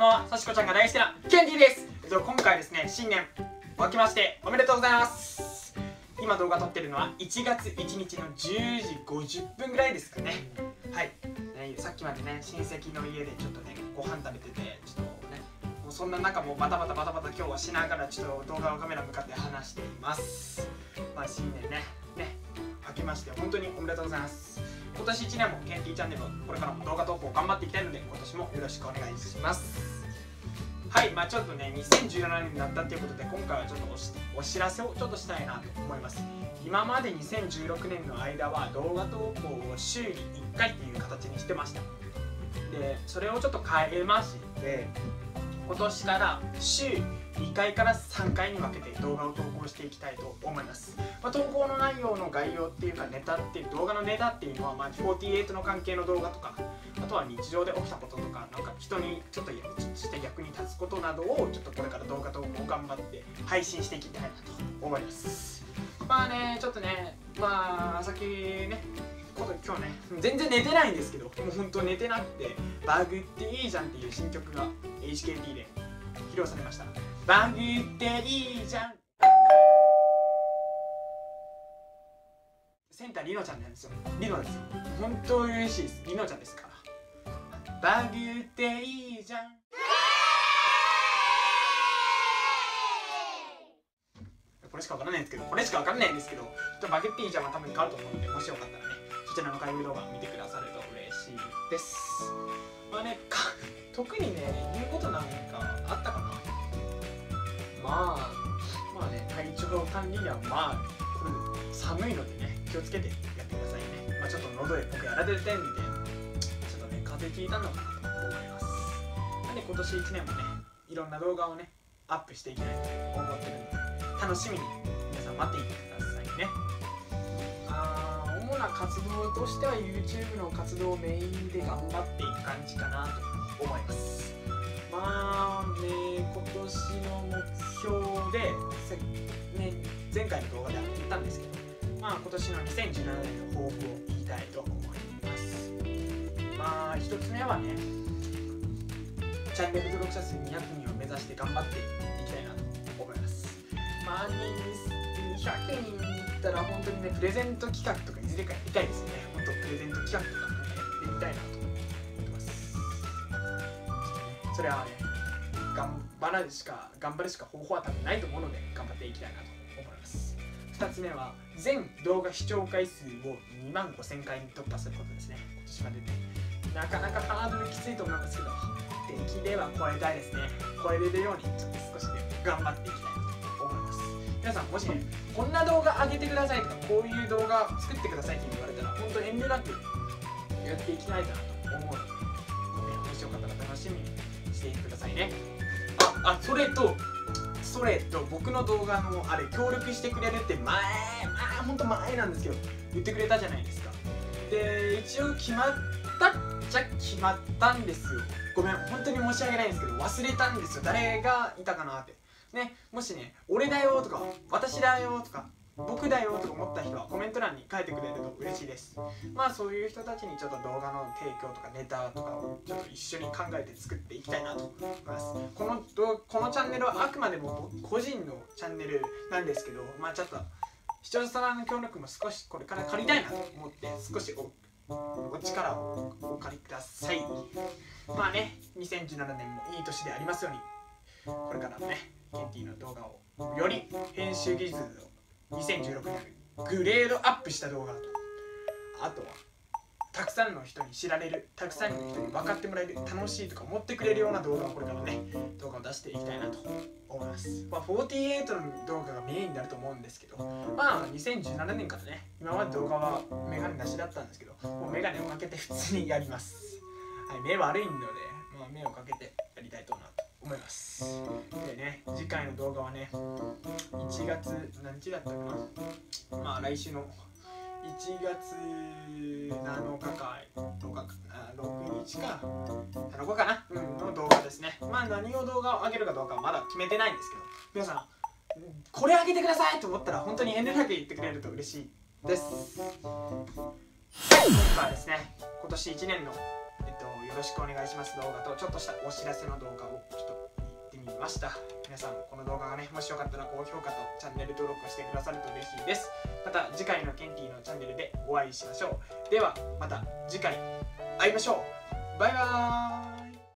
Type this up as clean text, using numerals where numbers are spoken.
は、さしこちゃんが大好きなケンティーです。今回ですね、新年明けましておめでとうございます。今動画撮ってるのは1月1日の10時50分ぐらいですかね。はい、さっきまでね、親戚の家でちょっとね、ご飯食べてて、ちょっとね、もうそんな中もバタバタ今日はしながらちょっと動画をカメラ向かって話しています。まあ新年ね、明けまして本当におめでとうございます。今年1年もケンティーチャンネルをこれからも動画投稿頑張っていきたいので、今年もよろしくお願いします。はい、ちょっとね、2017年になったということで、今回はちょっとお知らせをちょっとしたいなと思います。今まで2016年の間は動画投稿を週に1回っていう形にしてました。で、それをちょっと変えまして、今年から週2回から3回に分けて動画を投稿していきたいと思います。投稿の内容の概要っていうか動画のネタっていうのは、48の関係の動画とか、あとは日常で起きたこととか、なんか人にちょっとして役に立つことなどをちょっとこれから動画投稿を頑張って配信していきたいなと思います。ちょっとね、さっきね、今日ね、全然寝てないんですけど、もう本当寝てなくて、バグっていいじゃんっていう新曲が HKT で披露されました。バグっていいじゃん。センターリノちゃんなんですよ。リノですよ。本当に嬉しいです。リノちゃんですから。バグっていいじゃん。これしかわからないんですけど、ちょっとバグっていいじゃんは多分変わると思うので、もしよかったらね、そちらの開封動画を見てくださると嬉しいです。特にね、言うことなんかあったかな。体調管理には寒いのでね、気をつけてやってくださいね。ちょっと喉で僕やられてるんで、ちょっとね、風邪ひいたのかなと思います。今年1年もね、いろんな動画をね、アップしていきたいと思ってるので、楽しみに皆さん待っていてくださいね。主な活動としては YouTube の活動をメインで頑張っていく感じかなと思います。今年の目標で、前回の動画で言ったんですけど、今年の2017年の抱負を言いたいと思います。一つ目はね、チャンネル登録者数200人を目指して頑張っていきたいなと思います。200人いったら本当にね、プレゼント企画とかいずれかやりたいですね。本当プレゼント企画とかやってみたいなと思ってます。それはね、頑張るしか方法は多分ないと思うので、頑張っていきたいなと思います。2つ目は全動画視聴回数を2万5000回に突破することですね。今年まででなかなかハードルきついと思うんですけど、できれば超えたいですね。超えれるようにちょっと少しで頑張っていきたいなと思います。皆さんもしね、こんな動画上げてくださいとか、こういう動画作ってくださいって言われたら、本当遠慮なくやっていきたいなと思うので、もしよかったら楽しみにしていてくださいね。それと僕の動画の協力してくれるって本当前なんですけど言ってくれたじゃないですか。で、一応決まったんですよ。ごめん、本当に申し訳ないんですけど忘れたんですよ。誰がいたかなってね。もしね、俺だよとか私だよとか僕だよとか思った人はコメント欄に書いてくれると嬉しいです。そういう人たちにちょっと動画の提供とかネタとかをちょっと一緒に考えて作っていきたいなと思います。このチャンネルはあくまでも個人のチャンネルなんですけど、ちょっと視聴者さんの協力も少しこれから借りたいなと思って、少しお力をお借りください。2017年もいい年でありますように、これからもね、ケンティーの動画をより編集技術を2016年グレードアップした動画と、あとはたくさんの人に知られる、たくさんの人に分かってもらえる、楽しいとか思ってくれるような動画をこれからね、動画を出していきたいなと思います。48の動画がメインになると思うんですけど、2017年からね、今まで動画はメガネなしだったんですけど、もうメガネをかけて普通にやります。目悪いので、目をかけてやりたいと思います。でね、次回の動画はね、1月何日だったかな、来週の1月7日か6日か7日かな、の動画ですね。何を動画を上げるかどうかはまだ決めてないんですけど、皆さんこれ上げてくださいと思ったら本当に遠慮なく言ってくれると嬉しいです。今回はですね、今年1年のよろしくお願いします動画とちょっとしたお知らせの動画をちょっと言ってみました。皆さんこの動画がねもしよかったら高評価とチャンネル登録をしてくださると嬉しいです。また次回のケンティのチャンネルでお会いしましょう。ではまた次回会いましょう。バイバーイ。